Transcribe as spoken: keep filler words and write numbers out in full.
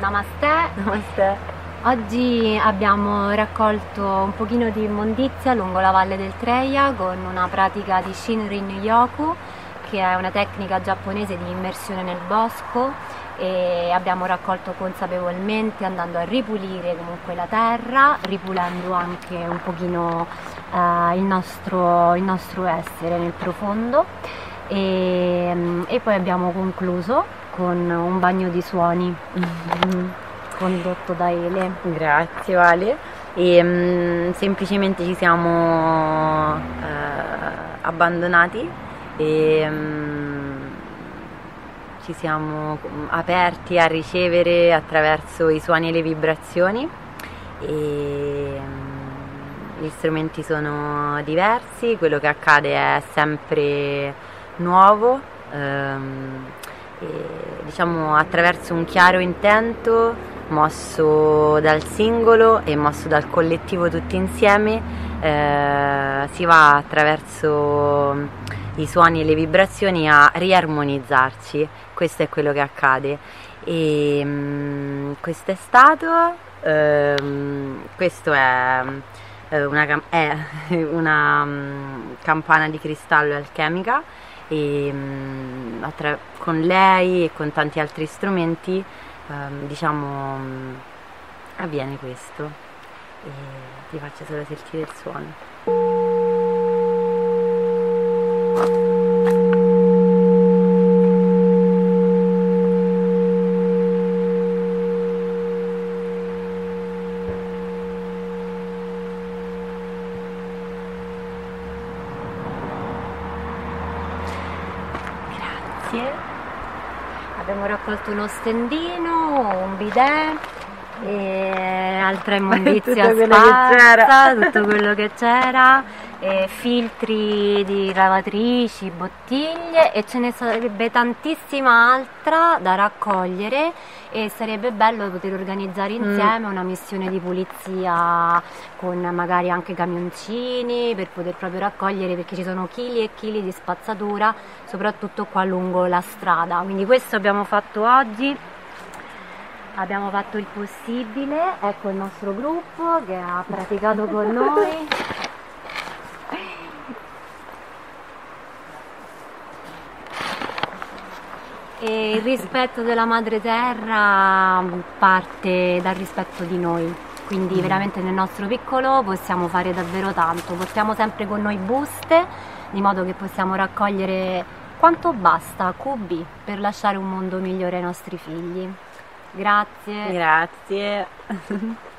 Namaste. Namaste. Oggi abbiamo raccolto un pochino di immondizia lungo la valle del Treia con una pratica di Shinrin-yoku, che è una tecnica giapponese di immersione nel bosco, e abbiamo raccolto consapevolmente andando a ripulire comunque la terra, ripulendo anche un pochino eh, il, nostro, il nostro essere nel profondo, e, e poi abbiamo concluso con un bagno di suoni condotto da Ele. Grazie Vale. E um, semplicemente ci siamo uh, abbandonati e um, ci siamo aperti a ricevere attraverso i suoni e le vibrazioni, e um, gli strumenti sono diversi, quello che accade è sempre nuovo, um, e, diciamo attraverso un chiaro intento mosso dal singolo e mosso dal collettivo tutti insieme, eh, si va attraverso i suoni e le vibrazioni a riarmonizzarci. Questo è quello che accade, e um, questo è stato um, questo è una, è una um, campana di cristallo alchemica, e um, attra- con lei e con tanti altri strumenti Um, diciamo um, avviene questo, e ti faccio solo sentire il suono. Grazie. Abbiamo raccolto uno stendino, un bidet e altra immondizia tutto quello sparsa, che c'era. tutto quello che c'era, e filtri di lavatrici, bottiglie, e ce ne sarebbe tantissima altra da raccogliere, e sarebbe bello poter organizzare insieme mm. una missione di pulizia con magari anche camioncini per poter proprio raccogliere, perché ci sono chili e chili di spazzatura soprattutto qua lungo la strada. Quindi questo abbiamo fatto oggi, abbiamo fatto il possibile. Ecco il nostro gruppo che ha praticato con noi. E il rispetto della madre terra parte dal rispetto di noi, quindi veramente nel nostro piccolo possiamo fare davvero tanto. Portiamo sempre con noi buste, di modo che possiamo raccogliere quanto basta, cubi, per lasciare un mondo migliore ai nostri figli. Grazie. Grazie.